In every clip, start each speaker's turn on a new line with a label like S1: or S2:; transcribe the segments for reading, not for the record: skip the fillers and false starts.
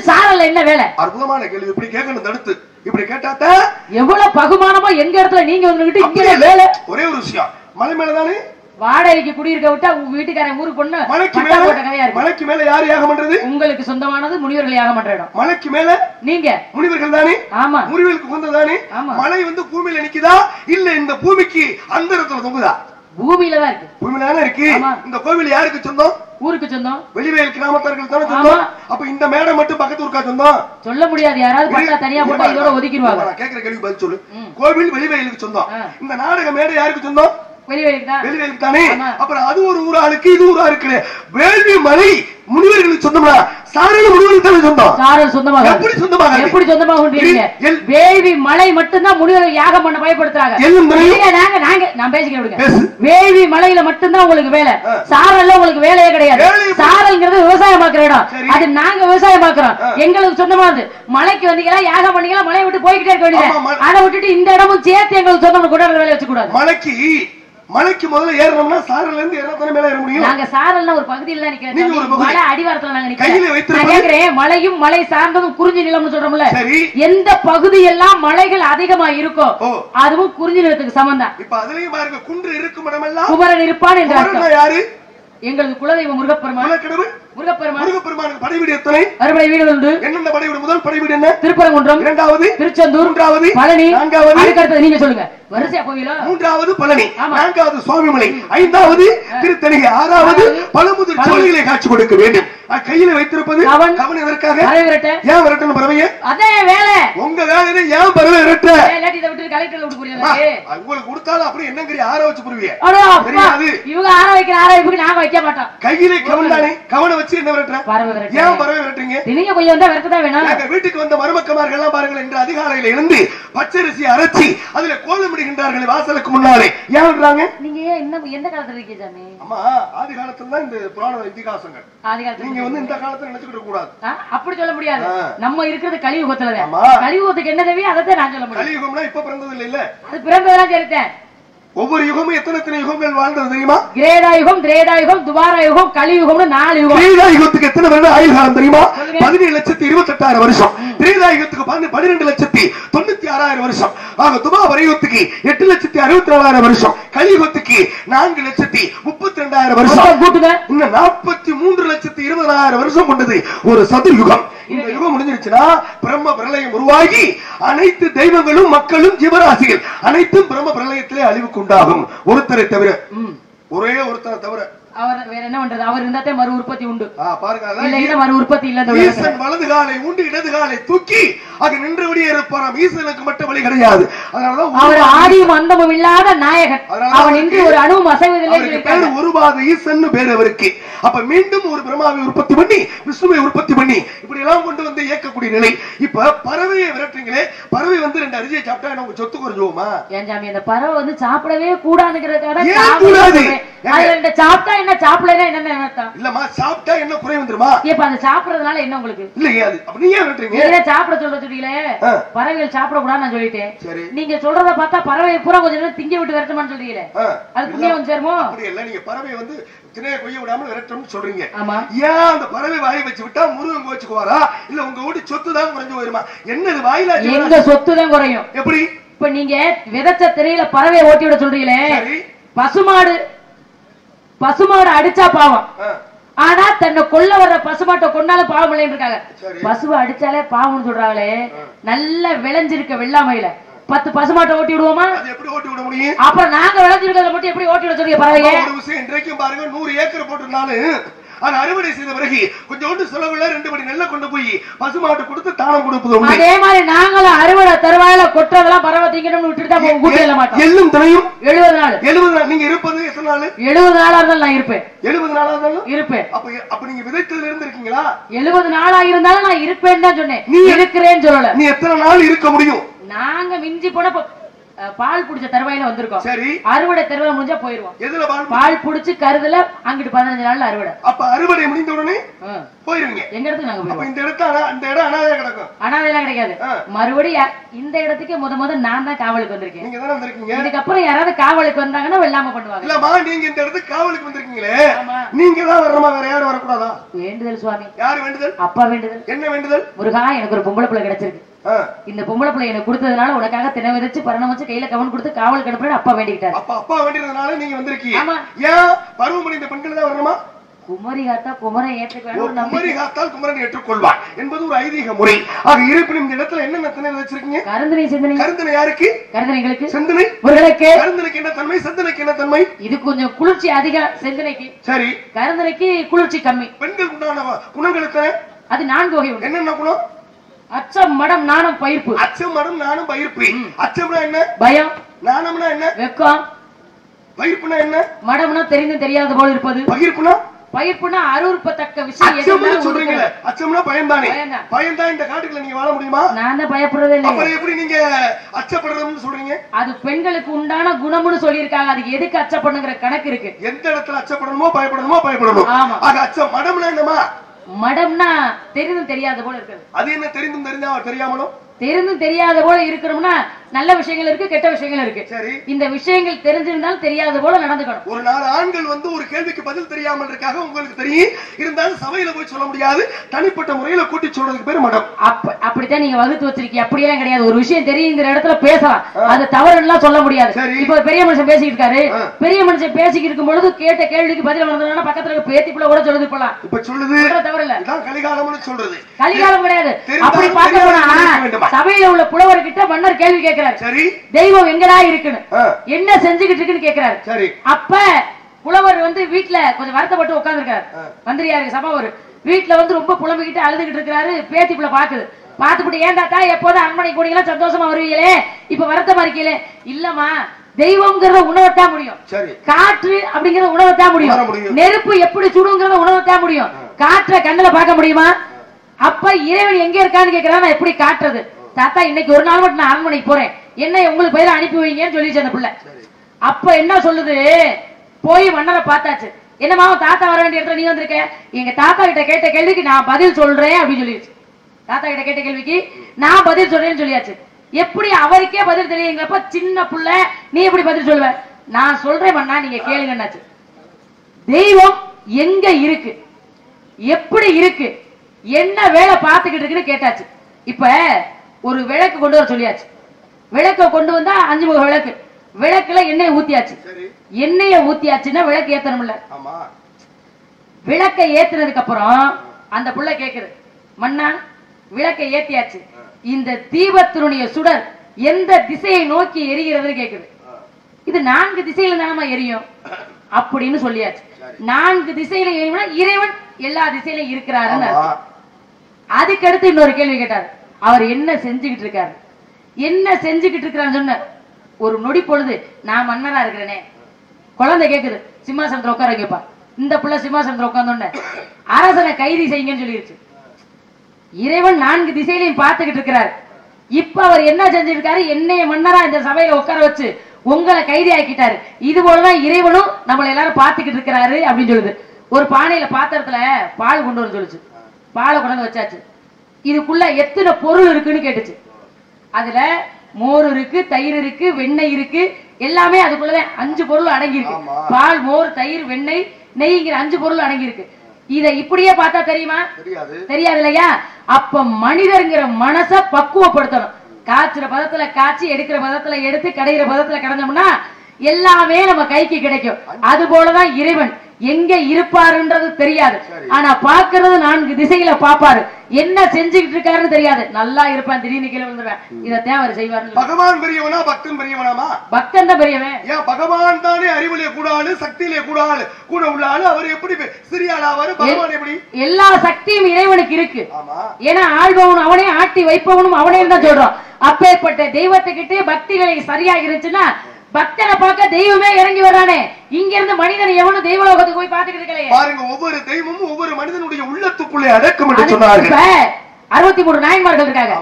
S1: சாரல்ல என்ன வேலை?
S2: அற்புதமான கேள்வி. இப்படி கேட்கணும் தடுத்து. இப்படி கேட்டாத்த
S1: எவ்வளவு பகுமானமா எங்க இடத்துல நீங்க வந்துகிட்டு இங்க வேலை.
S2: ஒரே ஒரு விஷயம், மலை மேலதானே
S1: வாடகைக்கு குடியிருக்க விட்டா உங்க வீட்டுக்காரன் ஊருக்கு பொண்ணு
S2: மலைக்கு மேல யாரு யாகம் பண்றது?
S1: உங்களுக்கு சொந்தமானது முனிவர்கள் யாகம் பண்ற இடம்.
S2: மலைக்கு மேல நீங்க முனிவர்கள் தானே? ஆமா. முனிவர்களுக்கு சொந்ததானே? மலை வந்து பூமியில நிக்குதா இல்ல இந்த பூமிக்கு அந்தரத்துல தொங்குதா?
S1: பூமியில தான் இருக்கு.
S2: பூமியில தானே இருக்கு. இந்த கோவில் யாருக்கு சொந்தம்? ஊருக்கு சொந்தம். வெளிவேல் கிராமத்தார்கள் தானே சொந்தம். அப்ப இந்த மேடை மட்டும் பக்கத்து ஊருக்கா சொந்தம்? சொல்ல முடியாது. யாராவது பட்டா தனியா போட்டா இதோட ஒதுக்கிடுவாங்க. நான் கேக்குற கேள்விக்கு பதில் சொல்லு. கோவில் வெளிவேலுக்கு சொந்தம். இந்த நாடக மேடை யாருக்கு சொந்தம்? வெளிவேலுக்கு தானே. அப்புறம் அது ஒரு ஊராளுக்கு இது ஊரா இருக்கு. வேள்வி மலை முனிவர்களுக்கு சொந்தமா? சாரல் முனிவர்களுக்கு தானே சொந்தம். சாரல் சொந்தமாக எப்படி சொந்தமாக எப்படி சொந்தமாக உண்டீங்க? வேள்வி மலை மட்டும்தான் முனிவர்கள் யாகம் பண்ண பயப்படுத்துறாங்க. நான் பேசிக்கிறேன். வேள்வி மலையில மட்டும்தான் உங்களுக்கு வேலை. சாரல்ல உங்களுக்கு வேலையே கிடையாது. சாரல்ங்கிறது விவசாயம் பாக்குற இடம். அது நாங்க விவசாயம் பாக்குறோம். எங்களுக்கு சொந்தமானது. மலைக்கு வந்தீங்களா யாகம் பண்ணீங்களா மலையை விட்டு போய்கிட்டே இருக்க வேண்டியது. அதை விட்டுட்டு இந்த இடமும் சேர்த்து எங்களுக்கு சொந்தம் கொண்டாடுற வேலையை வச்சு கூடாது. மலைக்கு முதல்ல ஏறணும்னா சாரல்ல இருந்து ஏறத்தானே மேல ஏற முடியும். நாங்க சாரல்ல ஒரு பகுதியில தான் நிக்கிறோம். மலை அடிவாரத்துல நாங்க நிக்கிறோம். கையில வைத்து நான் கேக்குறேன், மலையும் மலை சார்ந்ததும் குறிஞ்சி நிலம்னு சொல்றோம்ல. எந்த பகுதி எல்லாம் மலைகள் அதிகமா இருக்கோ அதுவும் குறிஞ்சி நிலத்துக்கு சமந்தான். இப்ப அதுலயும் பாருங்க, குன்று இருக்கும் இடமெல்லாம் குமரன் இருப்பான் என்ற அர்த்தம். யாரு? எங்களுக்கு குலதெய்வம் முருகப்பெருமான். முருகப்பெருமானுக்கு படைவீடு எத்தனை? அறுபடை வீடுகள் உண்டு. என்னென்ன படைவீடு? முதல் படைவீடு என்ன? திருப்பரங்குன்றம். இரண்டாவது திருச்செந்தூர். மூன்றாவது பழனி. நான்காவது அடுத்து நீங்க சொல்லுங்க வரிசையா போவீங்களா? மூன்றாவது பழனி, நான்காவது சுவாமிமலை, ஐந்தாவது திருத்தணிகை, ஆறாவது பழமுதிர் சோலைகளை காட்சி கொடுக்க வேண்டும். கையில வைத்திருப்பது கவன். எதற்காக? ஏன் விரட்டணும் பறவையை? அதே வேலை. உங்க வேலை ஏன் பறவை விரட்ட? உங்களுக்கு கொடுத்தாலும் அப்படி என்னங்கிற ஆற வச்சு புரிவிய தெரியாது. இவங்க ஆற வைக்கிற ஆற வைப்புக்கு நாங்க வைக்க மாட்டோம். கையில கவன் தானே, கவனை வச்சு என்ன விரட்டுற? ஏன் பறவை விரட்டுறீங்க? நீங்க கொஞ்சம் வந்தா விரட்டதான் வேணும். எங்க வீட்டுக்கு வந்த மருமக்கமார்கள் எல்லாம் பாருங்கள், இன்று அதிகாலையில இருந்து பச்சரிசி அரைச்சி அதுல கோலமிடுகின்றார்கள் வாசலுக்கு முன்னாலே. ஏன் விடுறாங்க? நீங்க என்ன எந்த காலத்துல இருக்கீங்க சாமி? அம்மா ஆதி காலத்துல தான் இந்த புராண இதிகாசங்கள். ஆதி காலத்துல நீங்க வந்து இந்த காலத்துல நினைச்சுக்கிட்டு கூடாது. அப்படி சொல்ல முடியாது. நம்ம இருக்கிறது கலியுகத்துல தான். கலியுகத்துக்கு என்ன தேவையோ அதை நான் சொல்ல முடியும். கலியுகம்னா இப்ப பிறந்தது இல்ல, அது பிறந்ததெல்லாம் சரித்தேன். ஒவ்வொரு யுகமும் எத்தனை யுகங்கள் வாழ்ந்தது தெரியுமா? கிரேதா யுகம், திரேதா யுகம், துவார யுகம், கலியுகம்னு 4 யுகம். கிரேதா யுகத்துக்கு எத்தனை வருடம் ஆயுள் காலம் தெரியுமா? 17,28,000 வருஷம். திரேதா யுகத்துக்கு 12,96,000 வருஷம். ஆக துவார யுகத்துக்கு 8,64,000 வருஷம். கலியுகத்துக்கு 4,32,000 வருஷம். இன்னும் 43,20,000 வருஷம் கொண்டது ஒரு சதுர்யுகம். இந்த யுகம் முடிஞ்சிருச்சுன்னா பிரம்ம பிரளயம் உருவாகி அனைத்து தெய்வங்களும் மக்களும் ஜீவராசிகள் அனைத்தும் பிரம்ம பிரளயத்திலே அழிவுக்கு உண்டாகும். ஒருத்தரை தவிர, ஒரே ஒருத்தரை தவிர. அவர் வேற என்ன பண்றது? அவர் இருந்தாத்தே மறு உற்பத்தி உண்டு. பாருங்க, மறு உற்பத்தி இல்ல. ஈசன் வலது காலை உண்டு இடது காலை தூக்கி அங்க நின்றபடியே இருப்பாராம். ஈசனுக்கு மட்டும் வழி கிடையாது. அதனாலதான் அவர் ஆதியும் அந்தமும் இல்லாத நாயகன். அவன் இன்று ஒரு அணுவும் அசைவதில்லை. பேரு ஒருபாத ஈசன் பேர் அவருக்கு. அப்ப மீண்டும் ஒரு பிரம்மாவை உற்பத்தி பண்ணி விஷ்ணுவை உற்பத்தி பண்ணி இப்படி எல்லாம் கொண்டு வந்து இயக்கக்கூடிய நிலை. இப்ப பறவையை விரட்டுறீங்களே, பறவை வந்து 2 அரிசியை சாப்பிட்டா நமக்கு சொத்து குறைஞ்சுவோமா? ஏன் சாமி அந்த பறவை வந்து சாப்பிடவே கூடாதுங்கிறதுக்காக சாப்பிட்டா என்ன, சாப்பிடல என்ன அர்த்தம்? இல்லமா, சாப்பிட்டா என்ன குறை வந்துருமா? இப்ப அந்த சாப்பிடுறதுனால என்ன உங்களுக்கு? இல்லையா அப்ப நீங்க விரட்டுறீங்க. சாப்பிட சொல்றீங்களே, பறவைகள் சாப்பிட கூடாது நான் சொல்லிட்டேன். நீங்க சொல்றத பார்த்தா பறவை பூரா கொஞ்சம் திங்க விட்டு விரட்டுமான்னு சொல்றீங்களே, அது புண்ணியம் வந்து சேருமோ? அப்படி இல்ல, நீங்க பறவை வந்து திணைய கொய்ய விடாமல் விரட்டணும்னு சொல்றீங்க. ஏன் அந்த பறவை வாயை வச்சு விட்டா முருகன் கோச்சுக்குவாரா? இல்ல உங்க வீட்டு சொத்து தான் குறைஞ்சு போயிருமா? என்னது வாயில எங்க சொத்து தான் குறையும்? எப்படி? இப்ப நீங்க விதைச்ச திரையில பறவையை ஓட்டி விட சொல்றீங்களே, பசுமாடு அடிச்சா பாவம், ஆனா தன்னை கொல்ல வர்ற பசுமாட்டை கொண்டாலும் பாவம் இல்லைன்னு இருக்காங்க. பசுவை அடிச்சாலே பாவம்னு சொல்றாங்களே, நல்ல விளைஞ்சிருக்க வெள்ளாமையில 10 பசுமாட்டை ஓட்டி விடுவோமா? எப்படி ஓட்டி விட முடியும்? அப்ப நாங்க விளைஞ்சிருக்கிறத மட்டும் எப்படி ஓட்டி விட சொல்றீங்க பறவைங்க? ஒரு விஷயம், இன்றைக்கும் பாருங்க 100 ஏக்கர் போட்டிருந்தாலும் அது அறுவடை செய்த பிறகு கொஞ்சோண்டு செலவுல 2 படி நெல்லை கொண்டு போய் பசுமாட்டு கொடுத்து தானம் கொடுப்பது. அதே மாதிரி நாங்களும் அறுவடை தருவாயில கொற்றதெல்லாம் பறவை திங்கணும்னு விட்டுட்டு தான் கூட்டில மாட்டோம். எல்லும் தலையும் 70 நாள். 70 நாள். நீங்க இருப்பது எத்தனை நாள்? 70 நாளா இருந்தாலும் நான் இருப்பேன். 70 நாளா இருந்தாலும் இருப்பேன். அப்ப நீங்க விதைத்ததுல இருந்து இருக்கீங்களா? 70 நாளா இருந்தாலும் நான் இருப்பேன்னு தான் சொன்னேன். நீ இருக்கிறேன்னு சொல்லல. நீ எத்தனை நாள் இருக்க முடியும்? நாங்க மிஞ்சி போன
S1: பால் புடிச்ச தருவாயில வந்திருக்கோம்.
S2: சரி.
S1: அறுவடை தருவாய் முடிஞ்சா போயிருவோம்.
S2: எதுல
S1: பால் புடிச்சு கருதுல அங்கிட்டு 15 நாள்ல அறுவடை.
S2: அப்ப அறுவடை முடிந்த உடனே போயிருவீங்க.
S1: எங்க இடத்துக்கு நாங்க போயிருவோம்.
S2: இந்த இடத்துல அந்த இடம் அனாதையா கிடக்கும்.
S1: அனாதையெல்லாம் கிடைக்காது. மறுபடியும் இந்த இடத்துக்கு முத நான் தான் காவலுக்கு வந்திருக்கேன்.
S2: நீங்க தானே வந்திருக்கீங்க.
S1: இதுக்கப்புறம் யாராவது காவலுக்கு வந்தாங்கன்னா வெள்ளாம பண்ணுவாங்க.
S2: இல்லம்மா நீங்க இந்த இடத்துக்கு காவலுக்கு வந்திருக்கீங்களே, நீங்க தான் வரணுமா, வேற யாரும் வரக்கூடாதா?
S1: வேண்டுதல் சுவாமி.
S2: யாரு வேண்டுதல்?
S1: அப்பா வேண்டுதல்.
S2: என்ன வேண்டுதல்?
S1: முருகா எனக்கு ஒரு பொம்பளை பிள்ளை கிடைச்சிருக்கு. இந்த பொம்பளை பிள்ளை எனக்கு கொடுத்ததுனால உனக்காக தின விதைச்சு பரணம் வச்சு கையில கவன் கொடுத்து காவல் கடுப்புன்னு அப்பா வேண்டிக்கிட்டாரு.
S2: அப்பா வேண்டியதுனால நீங்க வந்திருக்கீங்க. ஏன் பருவமணி இந்த பெண்கள் தான் வரணுமா?
S1: குமரி காத்தா குமரன் ஏற்றுக்கொள்வான்.
S2: குமரி காத்தால் குமரன் ஏற்றுக்கொள்வான் என்பது ஒரு ஐதீக முறை. ஆக இருப்பினும் இந்த இடத்துல என்ன திணை வச்சிருக்கீங்க? கருந்தனை. சிந்தனை. கருந்தனை யாருக்கு? கருந்தனைகளுக்கு. சிந்தனை உங்களுக்கு. கருந்தனைக்கு என்ன தன்மை, சிந்தனைக்கு என்ன தன்மை? இது கொஞ்சம் குளிர்ச்சி அதிகம் சிந்தனைக்கு. சரி. கருந்தனைக்கு குளிர்ச்சி கம்மி. பெண்கள் உண்டான குணங்களுக்கு அது 4 வகை உண்டு. என்னென்ன குணம்? அச்சம், மடம், நாணம், பயிர்ப்பு. அச்சம், மடம், நாணம், பயிர்ப்பு. அச்சம்னா என்ன? பயம். நாணம்னா என்ன? வெக்கம். பயிர்ப்புனா என்ன? மடம்னா தெரிந்து தெரியாத போல இருப்பது. பயிர்ப்புனா அருவருப்பத்தக்க விஷயம். அச்சம்னு சொல்றீங்க. அச்சம்னா பயம்தானே. பயம்தான் இந்த காட்டுக்குள்ள நீங்க வாழ முடியுமா? நான் தான் பயப்படுறதே இல்லை. அப்புறம் எப்படி நீங்க அச்சப்படுறதுன்னு சொல்றீங்க? அது பெண்களுக்கு உண்டான குணம்னு சொல்லியிருக்காங்க. அதுக்கு எதுக்கு அச்சப்படுங்கிற கணக்கு இருக்கு. எந்த இடத்துல அச்சப்படணுமோ பயப்படணும். ஆக அச்சம். மடம்னா என்னமா? மடம்னா தெரிந்தும் தெரியாத போல இருக்குது. அது என்ன தெரிந்தும் தெரியாமலும்? தெரிந்தும் தெரியாத போல இருக்கணும்னா நல்ல விஷயங்கள் இருக்கு, கெட்ட விஷயங்கள் இருக்கு. சரி. இந்த விஷயங்கள் தெரிஞ்சிருந்தாலும் தெரியாத போல நடந்துக்கணும். ஒரு 4 ஆண்கள் ஒரு கேள்விக்கு பதில் தெரியாமல் இருக்காக உங்களுக்கு தெரியும், இருந்தாலும் சபையில போய் சொல்ல முடியாது, தனிப்பட்ட முறையில கூட்டி சொல்றதுக்கு பேர் மடம். அப்படித்தான் நீங்க வகுத்து வச்சிருக்கீங்க. அப்படியெல்லாம் கிடையாது. ஒரு விஷயம் தெரியுங்கிற இடத்துல பேசலாம், அது தவறுலாம் சொல்ல முடியாது. இப்ப பெரிய மனுஷன் பேசிக்கிட்டு இருக்காரு, பெரிய மனுஷன் பேசிக்கிட்டு இருக்கும் பொழுது கேட்ட கேள்விக்கு பதில் வந்ததுன்னா பக்கத்துல இருக்க பேத்தி பிள்ளை கூட சொல்லுது போலாம். இப்ப சொல்லுது தவறு இல்ல. கலிகாலம்னு சொல்றது. கலிகாலம் கிடையாது. அப்படி பார்க்க போனா சபையில உள்ள புலவர்கிட்ட மன்னர் கேள்வி கேட்கிறார். சரி. தெய்வம் எங்கடா இருக்குன்னு, என்ன செஞ்சுக்கிட்டு இருக்குன்னு கேட்கிறாரு. சரி. அப்ப புலவர் வீட்டுல கொஞ்சம் வருத்தப்பட்டு உட்கார்ந்து இருக்காரு. மந்திரியாருக்கு சபா ஒரு வீட்டுல ரொம்ப புலம்பிக்கிட்டு அழுதுகிட்டு இருக்கிறாரு. பேத்தி பிள்ளை பாக்குது. பாத்துக்கிட்டு ஏண்டாத்தா எப்போதும் அரண்மனை கூடியெல்லாம் சந்தோஷமா வருவீங்களே, இப்ப வருத்தமா இருக்கீங்களே? இல்லம்மா, தெய்வம்ங்கிறத உணவத்தான் முடியும். காற்று அப்படிங்கறத உணவத்தான் முடியும். நெருப்பு எப்படி சுடுங்கிறத உணவத்தான் முடியும். காற்ற கண்ணுல பார்க்க முடியுமா? அப்ப இறைவன் எங்க இருக்கான்னு கேட்கிறான். நான் எப்படி காட்டுறது? தாத்தா இன்னைக்கு ஒரு நாள் மட்டும் நான் அரண்மனைக்கு போறேன், என்ன உங்களுக்கு பயிர அனுப்பி வைங்கன்னு சொல்லிச்சு அந்த பிள்ளை. அப்ப என்ன சொல்லுது? போய் மன்னரை பார்த்தாச்சு. என்னமா தாத்தா வர வேண்டிய இடத்துல நீ வந்திருக்க? எங்க தாத்தா கிட்ட கேட்ட கேள்விக்கு நான் பதில் சொல்றேன் அப்படின்னு சொல்லிடுச்சு. தாத்தா கிட்ட கேட்ட கேள்விக்கு நான் பதில் சொல்றேன்னு சொல்லியாச்சு. எப்படி அவருக்கே பதில் தெரியுங்கிறப்ப சின்ன பிள்ளை நீ எப்படி பதில் சொல்லுவ? நான் சொல்றேன் மன்னா, நீங்க கேளுங்கன்னாச்சு. தெய்வம் எங்க இருக்கு, எப்படி இருக்கு, என்ன வேலை பார்த்துக்கிட்டு இருக்குன்னு கேட்டாச்சு. இப்ப ஒரு விளக்கு கொண்டு வர சொல்லியாச்சு. விளக்க கொண்டு வந்தா 5 முக விளக்கு. விளக்குல எண்ணெய் ஊத்தியாச்சு. எண்ணெய ஊத்தியாச்சுன்னா விளக்கு ஏத்தணும்ல. விளக்க ஏத்துனதுக்கு அப்புறம் அந்த புள்ள கேக்குது, மன்னா விளக்க ஏத்தியாச்சு, இந்த தீபத்தினுடைய சுடர் எந்த திசையை நோக்கி எரிகிறதுன்னு கேக்குது. இது 4 திசையில தானமா எரியும் அப்படின்னு சொல்லியாச்சு. 4 திசையில எரியும்னா இறைவன் எல்லா திசையிலும் இருக்கிறாருன்னு. அதுக்கடுத்து இன்னொரு கேள்வி கேட்டார். அவர் என்ன செஞ்சுக்கிட்டு இருக்காரு, என்ன செஞ்சுக்கிட்டு இருக்கிறான்னு சொன்ன ஒரு நொடி பொழுது நான் மன்னரா இருக்கிறேனே. குழந்தை கேக்குது, சிம்மாசனத்துல உட்கார வைக்கப்பா. இந்த பிள்ளை சிம்மாசனத்துல உட்கார்ந்தோன்ன அரசனை கைதி செய்யுங்கன்னு சொல்லிருச்சு. இறைவன் 4 திசையிலையும் பார்த்துக்கிட்டு இருக்கிறார். இப்ப அவர் என்ன செஞ்சிருக்காரு? என்னைய மன்னரா இந்த சபையில உட்கார வச்சு உங்களை கைதி ஆக்கிட்டாரு. இது போலதான் இறைவனும் நம்மள எல்லாரும் பார்த்துக்கிட்டு இருக்கிறாரு அப்படின்னு சொல்லுது. ஒரு பானையில பாத்திரத்துல பால் கொண்டு வர சொல்லுச்சு. பாலை கொண்டு வச்சாச்சு. இதுக்குள்ள எத்தனை பொருள் இருக்குன்னு கேட்டுச்சு. அதுல மோர் இருக்கு, தயிர் இருக்கு, வெண்ணெய் இருக்கு, எல்லாமே அதுக்குள்ளதான் 5 பொருள் அடங்கி இருக்கு. பால், மோர், தயிர், வெண்ணெய், நெய்ங்கிற 5 பொருள் அடங்கி இருக்கு. இத இப்படியே பார்த்தா தெரியுமா? தெரியாது இல்லையா? அப்ப மனிதர்ங்கிற மனச பக்குவப்படுத்தணும். காய்ச்சுற பதத்துல காய்ச்சி, எடுக்கிற பதத்துல எடுத்து, கடையிற பதத்துல கடந்தோம்னா எல்லாமே நம்ம கைக்கு கிடைக்கும். அது போலதான் இறைவன் எங்க இருப்பாருன்றது தெரியாது, ஆனா பாக்குறது 4 திசையில பாப்பாரு. என்ன செஞ்சுக்கிட்டு இருக்காருன்னு தெரியாது. நல்லா இருப்பான், திடீர்னு கீழே வந்துருவேன். இதை தேவர் செய்வார். பகவான் பெரியவனா பக்தன் பெரியவனாமா? பக்தன் தான் பெரியவன். ஏன் பகவான் தானே அறிவிலே கூட ஆளு, சக்தியிலே கூட ஆளு, கூட உள்ள ஆளு. அவர் எப்படி சிறிய ஆளாவாரு? பகவான் எப்படி? எல்லா சக்தியும் இறைவனுக்கு இருக்கு. ஏன்னா ஆள்பவனும் அவனே, ஆட்டி வைப்பவனும் அவனே தான் சொல்றோம். அப்பேற்பட்ட தெய்வத்துக்கிட்டே பக்திகளை சரியா இருந்துச்சுன்னா பக்தனை பார்க்க தெய்வமே இறங்கி வர்றானே. இங்க இருந்து மனிதன் எவனும் தெய்வலோகத்துக்கு போய் பார்த்துக்கிட்டு இருக்கலையே. பாருங்க, ஒவ்வொரு தெய்வமும் ஒவ்வொரு மனிதனுடைய உள்ளத்துக்குள்ளே அடக்கம் என்று சொன்னார்கள்.
S1: 63 நாயன்மார்கள் இருக்காங்க.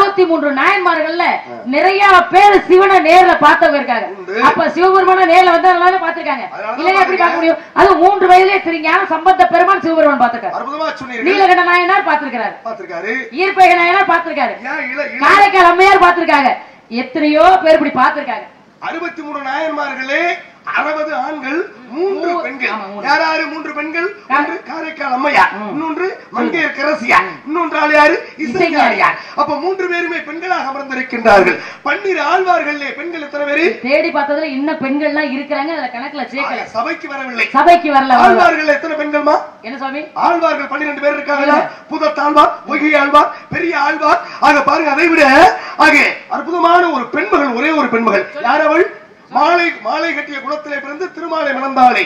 S1: 63 நாயன்மார்கள்ல நிறைய பேர் சிவனை நேர்ல பார்த்தவங்க இருக்காங்க. அப்ப சிவபெருமான நேர்ல வந்தவங்க பாத்துருக்காங்க. இல்லையா எப்படி பார்க்க முடியும்? அது 3 வயதிலே திருஞான சம்பந்த பெருமான் சிவபெருமான் பாத்துருக்காரு. நீலகண்ட நாயனார் பாத்துருக்காரு. ஈர்ப்பேக நாயனார் பாத்துருக்காரு. காரைக்கால் அம்மையார் பாத்துருக்காங்க. எத்தனையோ பேர் இப்படி பாத்துருக்காங்க.
S2: 63 நாயன்மார்களே 60 ஆண்கள் 3 பெண்கள். யாராரு 3 பெண்கள்? ஒன்று காரைக்கால் அம்மையார், இன்னொன்று மங்கையர்க்கரசியார், இன்னொன்று யாரு? இசைஞானியார். அப்ப 3 பேருமே பெண்களாக அமர்ந்திருக்கின்றார்கள். 12 ஆழ்வார்களே பெண்கள் எத்தனை பேரு?
S1: தேடி பார்த்ததுல இன்னும் பெண்கள்லாம் இருக்கிறாங்க. அதுல கணக்குல சேர்க்கல.
S2: சபைக்கு வரவில்லை.
S1: சபைக்கு வரல.
S2: ஆழ்வார்கள் எத்தனை பெண்கள்மா?
S1: என்ன சுவாமி?
S2: ஆழ்வார்கள் 12 பேர் இருக்காங்களா? புதத்தாழ்வார், பொய்கை ஆழ்வார், பெரிய ஆழ்வார். ஆக பாருங்க, அதை விட ஆக அற்புதமான ஒரு பெண்மகள், ஒரே ஒரு பெண்மகள். யார் அவள்? மாலை கட்டிய குலத்திலே பிறந்து திருமாலை மணந்தாளே.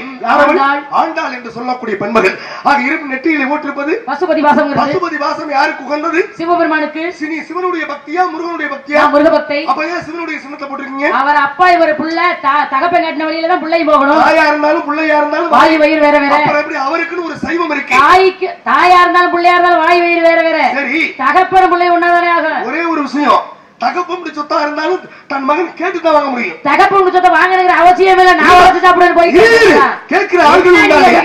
S2: ஆண்டாள் என்று சொல்லக்கூடிய பெண்மகள். ஆக இரு நெற்றியிலே ஓட்டிருப்பது பசுபதி வாசம். பசுபதி வாசம் யாருக்கு உகந்தது? சிவபெருமானுக்கு. சிவனுடைய பக்தியா முருகனுடைய பக்தியா? முருக பக்தி. அப்ப ஏன் சிவனுடைய சின்னத்தை போட்டிருக்கீங்க? அவர் அப்பா இவர் புள்ள தகப்பன் கட்டின வழியில தான் புள்ளை போகணும். தாயா இருந்தாலும் புள்ளையா இருந்தாலும் வாய் வயிறு வேற வேற. அப்புறம் எப்படி அவருக்குன்னு ஒரு சைவம் இருக்கு? தாயா இருந்தாலும் புள்ளையா இருந்தாலும் வாய் வயிறு வேற வேற. சரி, தகப்பன் புள்ளை ஒன்னாதானே ஆகும். ஒரே ஒரு விஷயம், தகப்பன் சொத்தா இருந்தாலும் தன் மகன் கேட்டுதான் வாங்க முடியும். தகப்பன் சொத்தை வாங்குற அவசியம் இல்ல. நான் வச்சு சாப்பிடுறது போய் கேட்கிற ஆள்கள்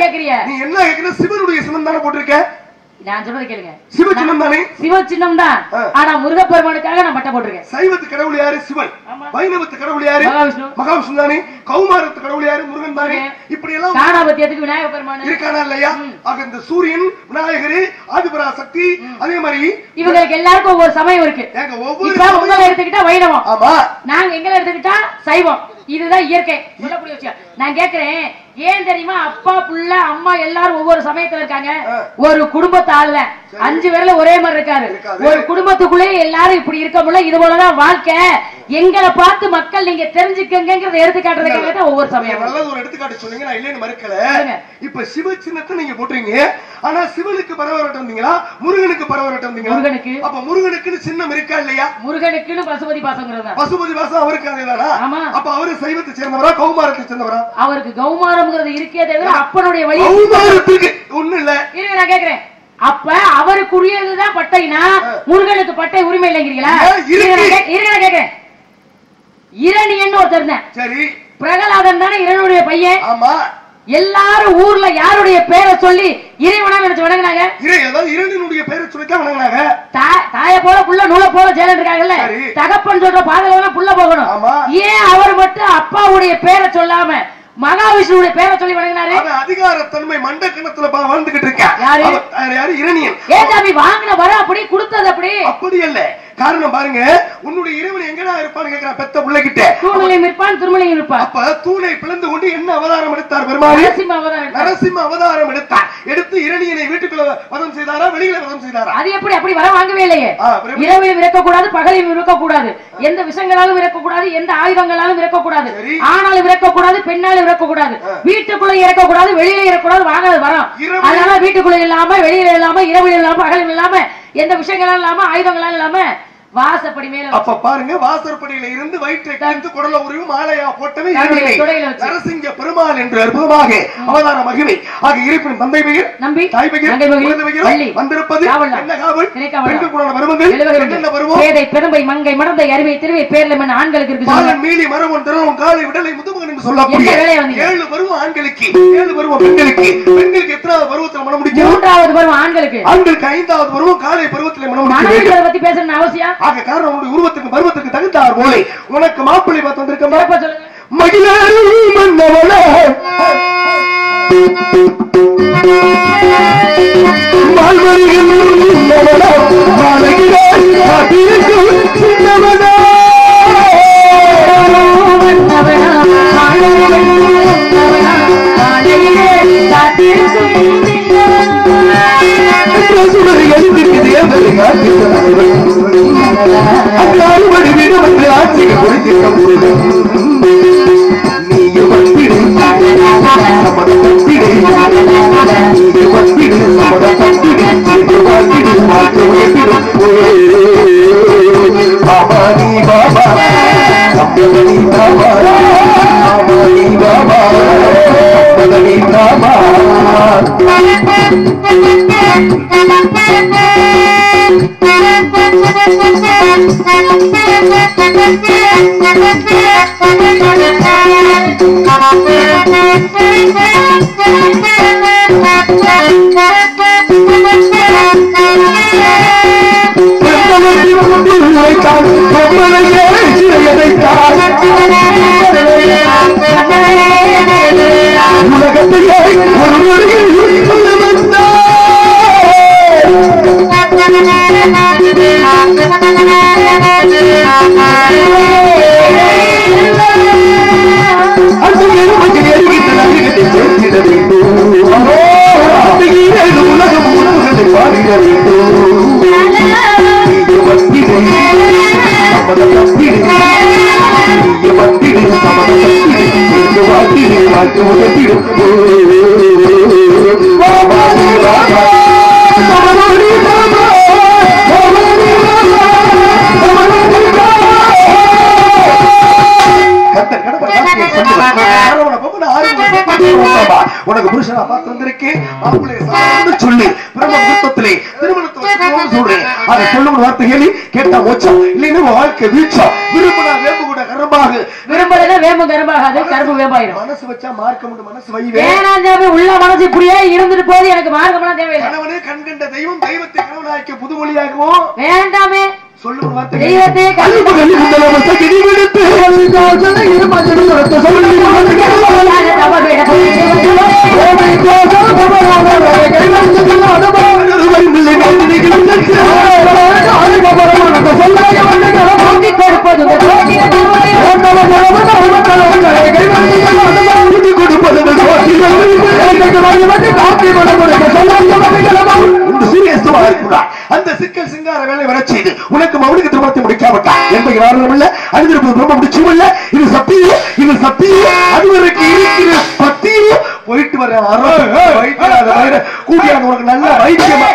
S2: நீ என்ன கேட்கிற? சிவனுடைய சிவன் தானே போட்டிருக்க. நான் சொல்றது கேளுங்க. சிவ சின்னம் தானே? சிவ சின்னம் தான். ஆனா முருகப்பெருமானுக்காக நான் பட்ட போட்டிருக்கேன். சைவத்து கடவுள் யாரு? சிவன். வைணவத்து கடவுள் யாரு? மகாவிஷ்ணு தானே. கௌமாரத்து கடவுள் யாரு? முருகன் தானே. இப்படி எல்லாம் காணாபத்தியத்துக்கு விநாயக பெருமான் இருக்கானா இல்லையா? ஆக இந்த சூரியன், விநாயகர், ஆதிபராசக்தி, அதே மாதிரி இவங்களுக்கு எல்லாருக்கும் ஒவ்வொரு சமயம் இருக்கு. உங்களை எடுத்துக்கிட்டா வைணவம். ஆமா. நாங்க எங்களை எடுத்துக்கிட்டா சைவம். இதுதான் இயற்கை. சொல்லக்கூடிய விஷயம். நான் கேட்கிறேன், ஏன் தெரியுமா? அப்பா புள்ள அம்மா எல்லாரும் ஒவ்வொரு சமயத்துல இருக்காங்க. ஒரு குடும்பத்து ஆள்ல 5 பேர்ல ஒரே மாதிரி இருக்காரு. ஒரு குடும்பத்துக்குள்ளே எல்லாரும் இப்படி இருக்க முடியல. இது போலதான் வாழ்க்கை. எங்களை பார்த்து மக்கள் நீங்க தெரிஞ்சுக்கங்கிறத எடுத்துக்காட்டுறதுக்காக தான் ஒவ்வொரு சமயம். நல்லது ஒரு எடுத்துக்காட்டு சொன்னீங்க, நான் இல்லைன்னு மறுக்கல. இப்ப சிவ சின்னத்தை நீங்க போட்டுறீங்க. ஆனா சிவனுக்கு பரவரட்டம் வந்தீங்களா? முருகனுக்கு பரவரட்டம் வந்தீங்களா? முருகனுக்கு. அப்ப முருகனுக்குன்னு சின்னம் இருக்கா இல்லையா? முருகனுக்குன்னு பசுபதி பாசங்கிறது. பசுபதி பாசம் அவருக்கு அதேதானா? ஆமா. அப்ப அவரு சைவத்தை சேர்ந்தவரா கௌமாரத்தை சேர்ந்தவரா? அவருக்கு கௌமாரம்ங்கிறது இருக்கே தவிர அப்பனுடைய வழி கௌமாரத்துக்கு ஒண்ணு இல்ல. இருங்க, நான் கேக்குறேன். அப்ப அவருக்குரியதுதான் பட்டைனா முருகனுக்கு பட்டை உரிமை இல்லைங்கிறீங்களா? இருங்க, நான் கேக்குறேன். இரணியன் ஒருத்தர் இருந்தேன். சரி, பிரகலாதன் தானே இரனுடைய பையன். ஆமா. எல்லாரும் ஊர்ல யாருடைய பேரை சொல்லி இறைவனா நினைச்சு வணங்கினாங்க? இரணியனுடைய பேரை சொல்லித்தான் வணங்கினாங்க. தாய போல புள்ள நூலை போல ஜெயலன் இருக்காங்கல்ல. தகப்பன் சொல்ற பாதையில புள்ள போகணும். ஏன் அவர் மட்டும் அப்பாவுடைய பேரை சொல்லாம மகாவிஷ்ணுடைய பேரை சொல்லி வணங்கினாரு? அதிகார தன்மை மண்டக்கணத்துல வாழ்ந்துகிட்டு இருக்க யாரு? இரணியன். ஏஜாமி வாங்கின வர அப்படி கொடுத்தது அப்படி அப்படி இல்ல. காரணம் பாருங்க, உன்னுடைய இறைவன் எங்கடா இருப்பான்னு கேக்குறான் பெத்த பிள்ளைகிட்ட. தூணிலையும் இருப்பான், திருமலையும் இருப்பான். அப்ப தூணை பிளந்து கொண்டு என்ன அவதாரம் எடுத்தார் பெருமாள்? நரசிம்ம அவதாரம் எடுத்தார். எடுத்து இரணியனை வீட்டுக்குள்ள வதம் செய்தாரா, வெளியில வதம் செய்தாரா? அது எப்படி? அப்படி வர வாங்கவே இல்லையே. இரவிலும் இருக்கக்கூடாது, பகலிலும் இருக்கக்கூடாது, எந்த விஷயங்களாலும் இருக்கக்கூடாது, எந்த ஆயுதங்களாலும் இருக்கக்கூடாது, ஆனாலும் இருக்கக்கூடாது, பெண்ணாலும் இருக்கக்கூடாது, வீட்டுக்குள்ள இருக்கக்கூடாது, வெளியில இருக்கக்கூடாது. வாங்க வரோம். அதனால வீட்டுக்குள்ள இல்லாம, வெளியில இல்லாம, இரவில் இல்லாம, பகலும் இல்லாம, எந்த விஷயங்களாலும் இல்லாம, ஆயுதங்களாலும் இல்லாம வாசப்படி மேல. அப்ப பாருங்க, வாசற்படியில இருந்து வயிற்றை கழித்து குடல உருவி மாலையா போட்டவே நரசிங்க பெருமாள் என்று அற்புதமாக அவதார மகிமை. ஆக இருப்பின் தந்தை பெயர் நம்பி, தாய் பெயர் வந்திருப்பது என்ன காவல்? பெண்கள் குண பருவங்கள் என்ன பருவம்? பேதை பெரும்பை மங்கை மடந்தை அருமை திருவை பேர்லமன் ஆண்களுக்கு இருக்கு. பாலன் மீளி மரவன் திரவம் காலை விடலை முதுமகன் என்று சொல்லக்கூடிய 7 பருவம் ஆண்களுக்கு, 7 பருவம் பெண்களுக்கு. பெண்களுக்கு எத்தனாவது பருவத்தில் மனம் முடிக்கும்? 3வது பருவம் ஆண்களுக்கு. ஆண்களுக்கு 5வது பருவம் காலை பருவத்தில் மனம் முடிக்கும். அதை பத்தி பேசணும் அவசியம். ஆக காரணம் உன்னுடைய உருவத்துக்கு பருவத்துக்கு தகுந்தார் போலே உனக்கு மாப்பிள்ளை பார்த்து வந்திருக்க. மகிழாரி மன்னவளே
S3: Baba
S2: வைத்தான் பொம்மனையே சிறையடைத்தான் உலகத்தையே ஒரு நொடியில் சொல்ல வந்தான் அந்த எருமைக்கு எருகின்ற நதிகளை சேர்த்திட வேண்டும் அந்த ஈரேழு உலகம் உணவுகளை பாடிட வேண்டும் நீங்க வத்திடு சமத தப்பிடு நீங்க வத்திடு சமத தப்பிடு நீங்க வாத்திடு வாழ்க்கை உதவிடு பாபாடி பாபா பாபாடி பாபா பாபாடி பாபா பாபாடி பாபா உனக்கு புருஷனா பார்த்து வந்திருக்கேன் சொல்லி பிரம்மத்திலே திருமணத்தை சொல்றேன் அதை சொல்லும் வார்த்தைகளை கேட்டா மோச்சம் இல்லைன்னா வாழ்க்கை வீழ்ச்சம் விரும்பினா வேம்பு கூட கரம்பாக
S1: விரும்புறத வேம்பு கரம்பாகாது கரும்பு வேம்பாயிரும்
S2: மனசு வச்சா மார்க்கம் உண்டு மனசு வைவே
S1: உள்ள மனசு இப்படியே இருந்துட்டு போது எனக்கு மார்க்கம்லாம் தேவையில்லை
S2: கணவனே கண்கண்ட தெய்வம் தெய்வத்தை கணவனாக்கிய புதுமொழியாகவும்
S1: வேண்டாமே
S2: சொல்லும் வார்த்தை
S1: தெய்வத்தை
S2: அந்த சிக்கல் சிங்கார வேலை வர செய்து உனக்கு மௌலிக திருமணத்தை முடிக்காமட்டா என்பது காரணம் இல்ல அழுதிருப்பது பிரம்ம முடிச்சும் இல்ல இது சத்தியம் அதுவரைக்கு இருக்கிற பத்தியும் போயிட்டு வர கூடிய உனக்கு நல்ல வைத்தியமா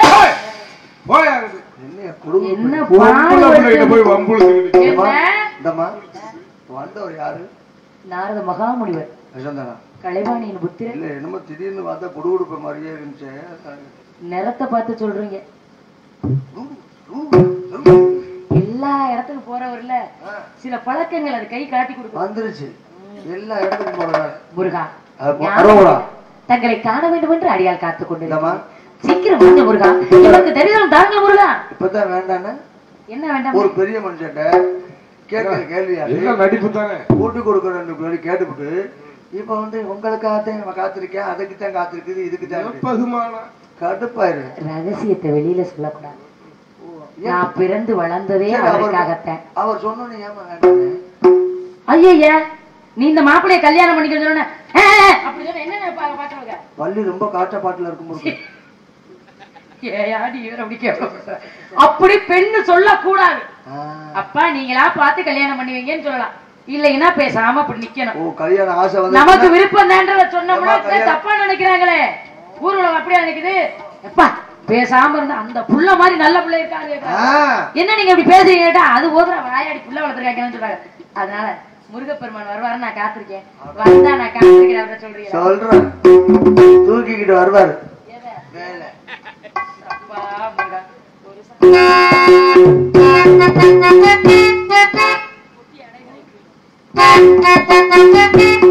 S2: வந்தவர் யாரு
S1: நாரத மகாமுனிவர் கலைவாணியின் புத்திரன்
S2: இல்ல என்னமோ திடீர்னு பார்த்தா குடுகுடுப்ப மாதிரியே இருந்துச்சு
S1: நிறத்தை பார்த்து சொல்றீங்க எல்லா இடத்துக்கு போறவர்ல சில பழக்கங்கள் அது கை காட்டி கொடுக்கும்
S2: வந்துருச்சு எல்லா இடத்துக்கும் போறாரு
S1: முருகா தங்களை காண வேண்டும் என்று அடியால் காத்துக் கொண்டு சீக்கிரம் வந்து முருகா இவருக்கு தெரியும் தாங்க முருகா
S2: இப்பதான் வேண்டான்னு
S1: என்ன வேண்டாம்
S2: ஒரு பெரிய மனுஷன் கேட்கிற கேள்வியா நடிப்பு தானே கூட்டு கொடுக்கறேன்னு கேட்டுவிட்டு இப்ப வந்து உங்களுக்காகத்தான் காத்திருக்கேன் அதுக்குத்தான் காத்திருக்குது இதுக்குத்தான் கடுப்பாயிரு
S1: ரகசியத்தை வெளியில சொல்லக்கூடாது நான் பிறந்து வளர்ந்ததே அவருக்காகத்தான்
S2: அவர் சொன்னோன்னு ஏமா வேண்டாம்
S1: ஐயா நீ இந்த மாப்பிள்ளைய கல்யாணம் பண்ணிக்க அப்படி சொன்ன என்ன பாக்குறவங்க
S2: பள்ளி ரொம்ப காற்ற பாட்டுல இருக்கும்போது
S1: அப்படி பெண்ணு சொல்ல கூடாது அப்பா நீங்களா பார்த்து கல்யாணம் பண்ணுவீங்கன்னு சொல்லலாம் இல்லைன்னா பேசாம அப்படி நிக்கணும்
S2: கல்யாணம் ஆசை
S1: நமக்கு விருப்பம் தான்றத சொன்னோம்னா தப்பா நினைக்கிறாங்களே ஊர்வலம் அப்படியா நினைக்குது எப்பா பேசாம இருந்தா அந்த புள்ள மாதிரி நல்ல பிள்ளை இருக்காரு என்ன நீங்க இப்படி பேசுறீங்க அது போதுற வாயாடி புள்ள வளர்த்துருக்காங்கன்னு சொல்றாங்க அதனால முருகப்பெருமான் வருவாரு நான் காத்திருக்கேன் வந்தா நான் காத்திருக்கிறேன்
S2: சொல்றேன் தூக்கிக்கிட்டு வருவாரு
S1: அப்பா முருகா